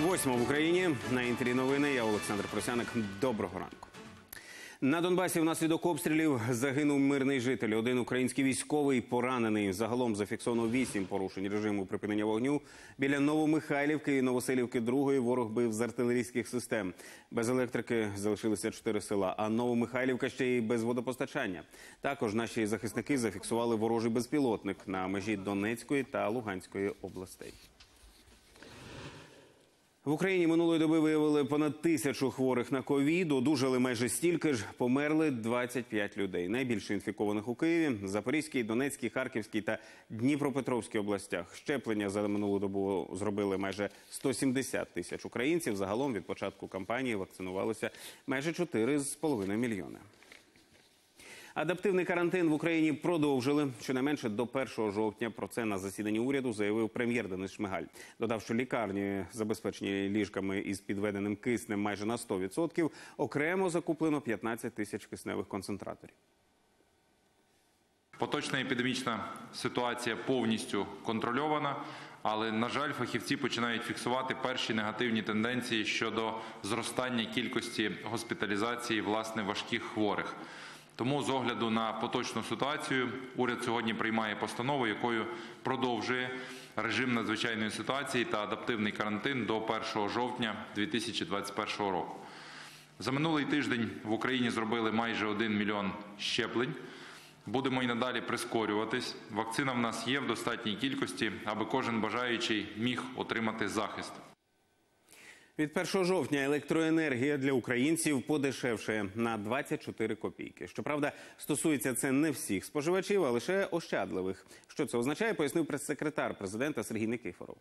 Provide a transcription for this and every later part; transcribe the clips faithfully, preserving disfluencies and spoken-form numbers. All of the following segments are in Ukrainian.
Восьма в Україні. На Інтері новини. Я Олександр Просяник. Доброго ранку. На Донбасі внаслідок обстрілів загинув мирний житель. Один український військовий поранений. Загалом зафіксовано вісім порушень режиму припинення вогню. Біля Новомихайлівки і Новоселівки другої ворог бив з артилерійських систем. Без електрики залишилися чотири села, а Новомихайлівка ще й без водопостачання. Також наші захисники зафіксували ворожий безпілотник на межі Донецької та Луганської областей. В Україні минулої доби виявили понад тисячу хворих на ковід, одужали майже стільки ж, померли двадцять п'ять людей. Найбільше інфікованих у Києві, Запорізькій, Донецькій, Харківській та Дніпропетровській областях. Щеплення за минулу добу зробили майже сто сімдесят тисяч українців. Загалом від початку кампанії вакцинувалося майже чотири з половиною мільйони. Адаптивний карантин в Україні продовжили. Щонайменше до першого жовтня. Про це на засіданні уряду заявив прем'єр Денис Шмигаль. Додав, що лікарні забезпечені ліжками із підведеним киснем майже на сто відсотків. Окремо закуплено п'ятнадцять тисяч кисневих концентраторів. Поточна епідемічна ситуація повністю контрольована, але, на жаль, фахівці починають фіксувати перші негативні тенденції щодо зростання кількості госпіталізації, власне, важких хворих. Тому з огляду на поточну ситуацію уряд сьогодні приймає постанову, якою продовжує режим надзвичайної ситуації та адаптивний карантин до першого жовтня дві тисячі двадцять першого року. За минулий тиждень в Україні зробили майже один мільйон щеплень. Будемо і надалі прискорюватись. Вакцина в нас є в достатній кількості, аби кожен бажаючий міг отримати захист. Від першого жовтня електроенергія для українців подешевшає на двадцять чотири копійки. Щоправда, стосується це не всіх споживачів, а лише ощадливих. Що це означає, пояснив прес-секретар президента Сергій Никифоров.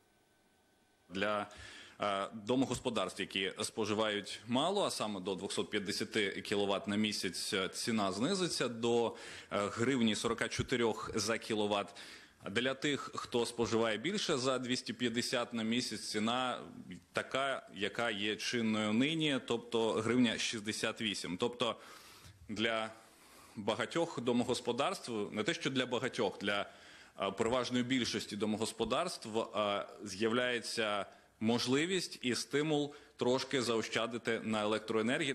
Для домогосподарств, які споживають мало, а саме до двохсот п'ятдесяти кіловат на місяць, ціна знизиться до гривні сорок чотири за кіловат. Для тих, хто споживає більше за двісті п'ятдесят на місяць, ціна така, яка є чинною нині, тобто гривня шістдесят вісім. Тобто для багатьох домогосподарств, не те що для багатьох, для переважної більшості домогосподарств з'являється можливість і стимул трошки заощадити на електроенергії.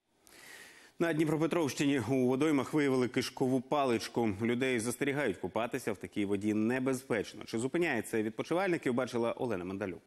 На Дніпропетровщині у водоймах виявили кишкову паличку. Людей застерігають купатися в такій воді небезпечно. Чи зупиняє це відпочивальників, бачила Олена Мандалюк.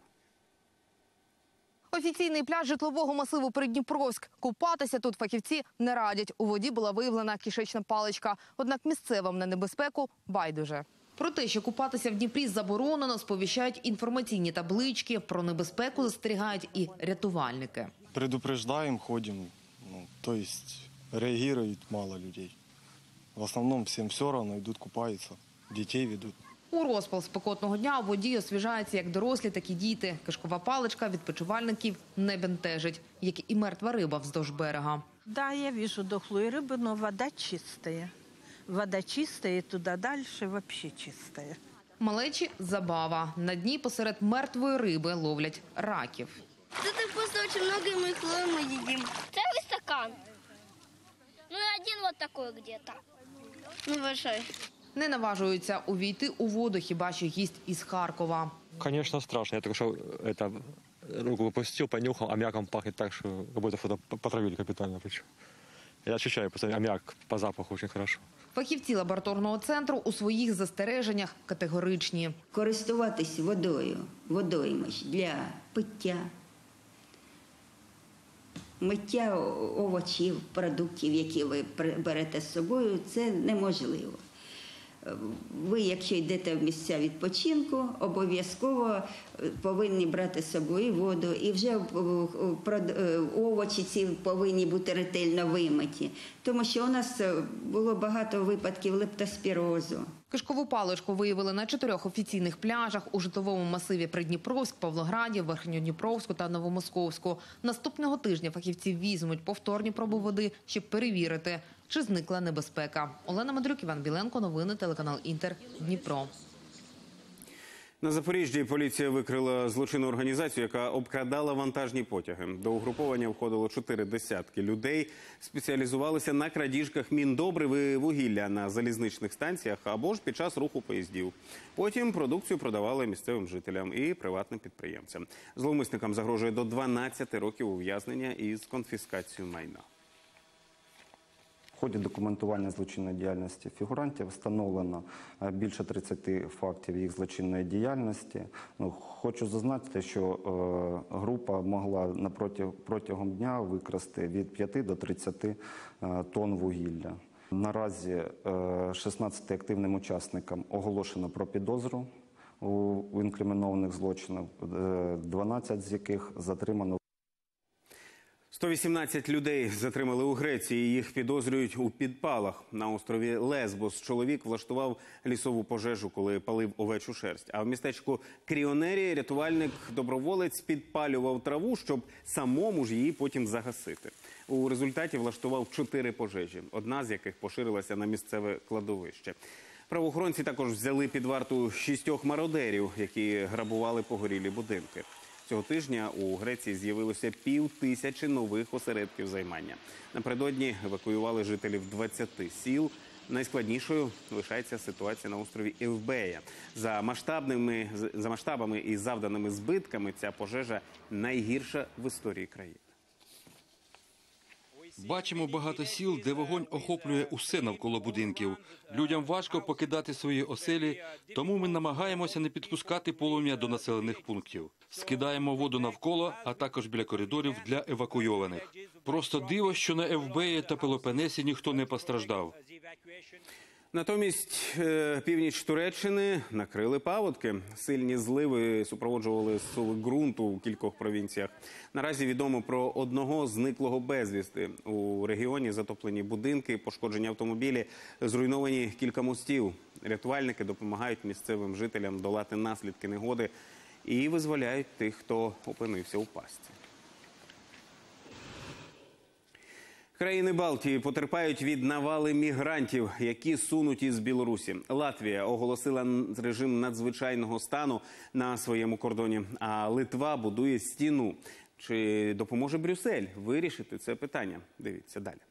Офіційний пляж житлового масиву Придніпровськ. Купатися тут фахівці не радять. У воді була виявлена кишечна паличка. Однак місцевим на небезпеку байдуже. Про те, що купатися в Дніпрі заборонено, сповіщають інформаційні таблички. Про небезпеку застерігають і рятувальники. Предупреждаем, ходим. Ну, то есть реагирует мало людей. В основном всем все равно, идут купаются, детей ведут. У розпал спекотного дня у воді освіжаються як дорослі, так і діти. Кишкова паличка відпочивальників не бентежить, як і мертва риба вздовж берега. Да, я вижу дохлую рыбу, но вода чистая. Вода чистая, туда дальше вообще чистая. Малечі – забава. На дні посеред мертвої риби ловлять раків. Тут просто очень много, и мы их ловим и едим. Целый стакан. Ну и один вот такой где-то. Ну большой. Не наважуються увійти у воду хіба що гість із Харкова. Конечно, страшно. Я только что это, руку выпустил, понюхал, аммиаком пахнет так, что как будто что-то потравили капитально. Причем. Я ощущаю просто аммиак по запаху очень хорошо. Фахівці лабораторного центру у своїх застереженнях категоричні. Користуватись водою, водоймищ для пиття, миття овочів, продуктів, які ви берете з собою, це неможливо. Ви, якщо йдете в місця відпочинку, обов'язково повинні брати з собою воду, і вже овочі ці повинні бути ретельно вимиті. Тому що у нас було багато випадків лептоспірозу. Кишкову паличку виявили на чотирьох офіційних пляжах у житловому масиві Придніпровськ, Павлограді, Верхньодніпровську та Новомосковську. Наступного тижня фахівці візьмуть повторні проби води, щоб перевірити, чи зникла небезпека. Олена Мандалюк, Іван Біленко, новини, телеканал Інтер, Дніпро. На Запоріжжі поліція викрила злочинну організацію, яка обкрадала вантажні потяги. До угруповання входило чотири десятки людей. Спеціалізувалися на крадіжках міндобрив і вугілля на залізничних станціях або ж під час руху поїздів. Потім продукцію продавали місцевим жителям і приватним підприємцям. Зловмисникам загрожує до дванадцяти років ув'язнення із конфіскацією майна. В ході документування злочинної діяльності фігурантів встановлено більше тридцяти фактів їх злочинної діяльності. Ну, хочу зазначити, що е, група могла напроти, протягом дня викрасти від п'яти до тридцяти е, тонн вугілля. Наразі е, шістнадцяти активним учасникам оголошено про підозру у, у інкримінованих злочинах, е, дванадцять з яких затримано. сто вісімнадцять людей затримали у Греції. Їх підозрюють у підпалах. На острові Лесбос чоловік влаштував лісову пожежу, коли палив овечу шерсть. А в містечку Кріонері рятувальник-доброволець підпалював траву, щоб самому ж її потім загасити. У результаті влаштував чотири пожежі, одна з яких поширилася на місцеве кладовище. Правоохоронці також взяли під варту шістьох мародерів, які грабували погорілі будинки. Цього тижня у Греції з'явилося пів тисячі нових осередків займання. Напередодні евакуювали жителів двадцяти сіл. Найскладнішою лишається ситуація на острові Евбея. За масштабними, за масштабами і завданими збитками ця пожежа найгірша в історії країни. Бачимо багато сіл, де вогонь охоплює усе навколо будинків. Людям важко покидати свої оселі, тому ми намагаємося не підпускати полум'я до населених пунктів. Скидаємо воду навколо, а також біля коридорів для евакуйованих. Просто диво, що на Евбеї та Пелопонесі ніхто не постраждав. Натомість північ Туреччини накрили паводки. Сильні зливи супроводжували зсуви ґрунту у кількох провінціях. Наразі відомо про одного зниклого безвісти. У регіоні затоплені будинки, пошкоджені автомобілі, зруйновані кілька мостів. Рятувальники допомагають місцевим жителям долати наслідки негоди і визволяють тих, хто опинився у пастці. Країни Балтії потерпають від навали мігрантів, які сунуть із Білорусі. Латвія оголосила режим надзвичайного стану на своєму кордоні, а Литва будує стіну. Чи допоможе Брюссель вирішити це питання? Дивіться далі.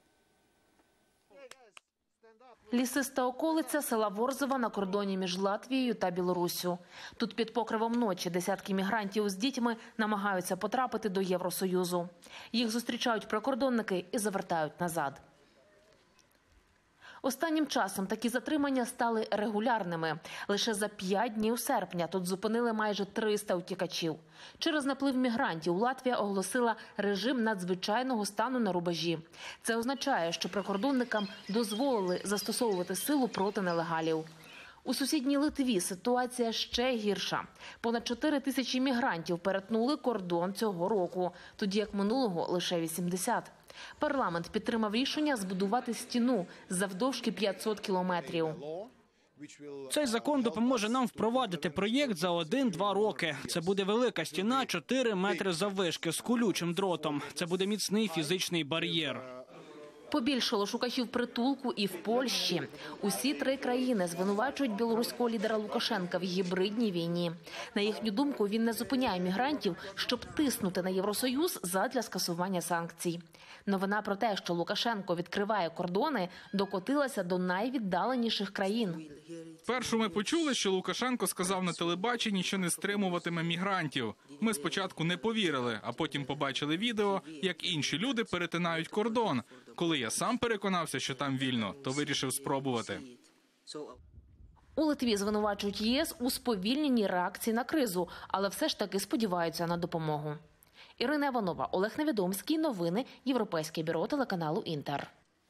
Лісиста околиця села Ворзова на кордоні між Латвією та Білоруссю. Тут під покривом ночі десятки мігрантів з дітьми намагаються потрапити до Євросоюзу. Їх зустрічають прикордонники і завертають назад. Останнім часом такі затримання стали регулярними. Лише за п'ять днів серпня тут зупинили майже триста утікачів. Через наплив мігрантів Латвія оголосила режим надзвичайного стану на рубежі. Це означає, що прикордонникам дозволили застосовувати силу проти нелегалів. У сусідній Литві ситуація ще гірша. Понад чотири тисячі мігрантів перетнули кордон цього року, тоді як минулого лише вісімдесят. Парламент підтримав рішення збудувати стіну завдовжки п'ятсот кілометрів. Цей закон допоможе нам впровадити проєкт за один-два роки. Це буде велика стіна, чотири метри заввишки з колючим дротом. Це буде міцний фізичний бар'єр. Побільшало шукачів притулку і в Польщі. Усі три країни звинувачують білоруського лідера Лукашенка в гібридній війні. На їхню думку, він не зупиняє мігрантів, щоб тиснути на Євросоюз задля скасування санкцій. Новина про те, що Лукашенко відкриває кордони, докотилася до найвіддаленіших країн. Першу ми почули, що Лукашенко сказав на телебаченні, що не стримуватиме мігрантів. Ми спочатку не повірили, а потім побачили відео, як інші люди перетинають кордон. Коли я сам переконався, що там вільно, то вирішив спробувати. У Литві звинувачують ЄС у сповільненій реакції на кризу, але все ж таки сподіваються на допомогу. Ірина Іванова, Олег Невідомський. Новини Європейське бюро телеканалу «Інтер».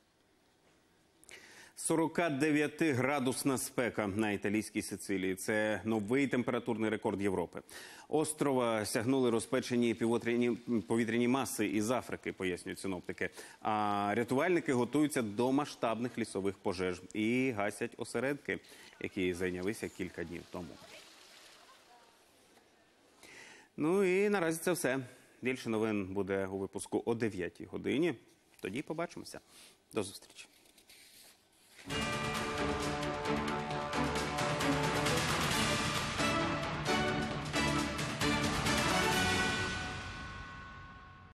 сорокадев'ятиградусна спека на італійській Сицилії. Це новий температурний рекорд Європи. Острова сягнули розпечені повітряні маси із Африки, пояснюють синоптики. А рятувальники готуються до масштабних лісових пожеж і гасять осередки, які зайнялися кілька днів тому. Ну і наразі це все. Більше новин буде у випуску о дев'ятій годині. Тоді побачимося. До зустрічі. Thank you.